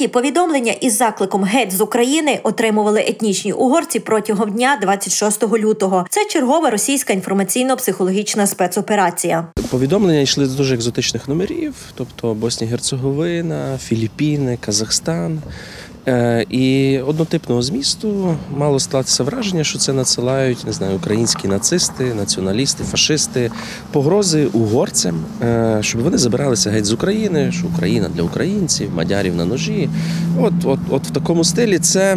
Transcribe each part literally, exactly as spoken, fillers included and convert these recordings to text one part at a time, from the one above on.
Такі повідомлення із закликом «Геть з України» отримували етнічні угорці протягом дня двадцять шостого лютого. Це чергова російська інформаційно-психологічна спецоперація. Повідомлення йшли з дуже екзотичних номерів, тобто Боснія-Герцеговина, Філіппіни, Казахстан. І однотипного змісту мало скластися враження, що це надсилають, не знаю, українські нацисти, націоналісти, фашисти, погрози угорцям, щоб вони забиралися геть з України, що Україна для українців, мадярів на ножі. От, от, от в такому стилі це,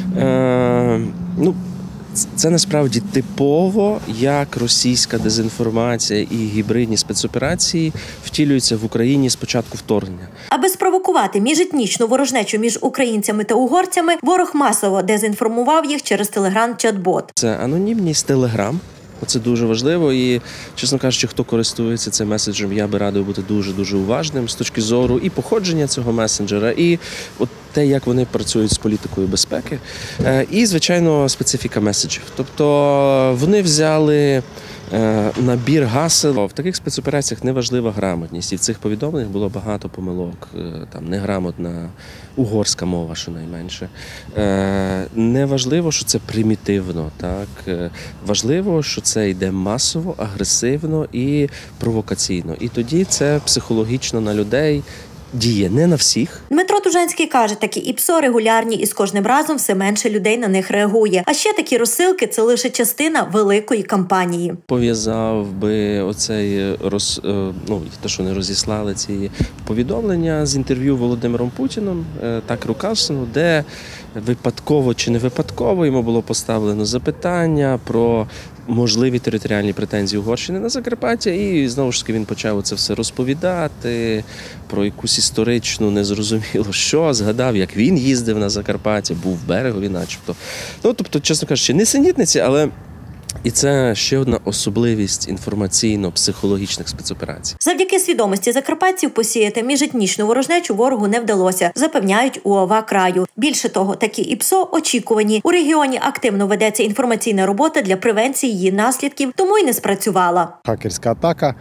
е, ну, це насправді типово, як російська дезінформація і гібридні спецоперації втілюються в Україні з початку вторгнення. Аби спровокувати міжетнічну ворожнечу між українцями та угорцями, ворог масово дезінформував їх через телеграм-чат-бот. Це анонімність телеграм. Це дуже важливо і, чесно кажучи, хто користується цим меседжем, я би радив бути дуже-дуже уважним з точки зору і походження цього месенджера, і от те, як вони працюють з політикою безпеки, і, звичайно, специфіка меседжів. Тобто вони взяли набір гасел. В таких спецопераціях неважлива грамотність, і в цих повідомленнях було багато помилок. Там неграмотна угорська мова, щонайменше. Неважливо, що це примітивно, так? Важливо, що це йде масово, агресивно і провокаційно. І тоді це психологічно на людей діє, не на всіх. Дмитро Тужанський каже, такі ІПСО регулярні і з кожним разом все менше людей на них реагує. А ще такі розсилки – це лише частина великої кампанії. Пов'язав би оцей, роз, ну, те, що не розіслали ці повідомлення з інтерв'ю Володимиром Путіним, Такеру Карлсону, де випадково чи не випадково йому було поставлено запитання про можливі територіальні претензії Угорщини на Закарпаття, і знову ж таки він почав це все розповідати про якусь історичну незрозуміло що, згадав, як він їздив на Закарпаття, був в Берегові начебто. Ну, тобто, чесно кажучи, нісенітниці, але і це ще одна особливість інформаційно-психологічних спецоперацій. Завдяки свідомості закарпатців посіяти міжетнічну ворожнечу ворогу не вдалося, запевняють у ОВА краю. Більше того, такі ІПСО очікувані. У регіоні активно ведеться інформаційна робота для превенції її наслідків, тому й не спрацювала. Хакерська атака,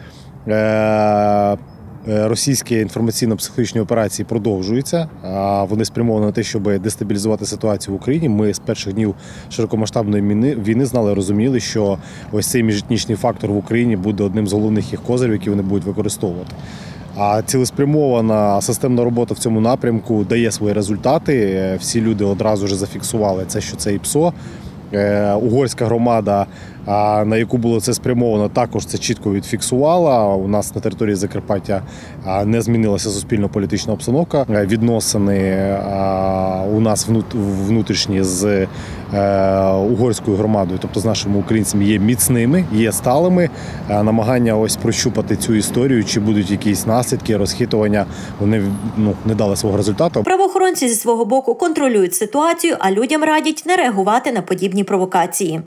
е російські інформаційно-психологічні операції продовжуються. Вони спрямовані на те, щоб дестабілізувати ситуацію в Україні. Ми з перших днів широкомасштабної війни знали, розуміли, що ось цей міжетнічний фактор в Україні буде одним з головних їх козирів, які вони будуть використовувати. А цілеспрямована системна робота в цьому напрямку дає свої результати. Всі люди одразу ж зафіксували це, що це ІПСО. Угорська громада, на яку було це спрямовано, також це чітко відфіксувала. У нас на території Закарпаття не змінилася суспільно-політична обстановка. Відносини у нас внутрішні з угорською громадою, тобто з нашими українцями, є міцними, є сталими. Намагання ось прощупати цю історію, чи будуть якісь наслідки, розхитування, вони ну, не дали свого результату. Правоохоронці зі свого боку контролюють ситуацію, а людям радять не реагувати на подібні провокації.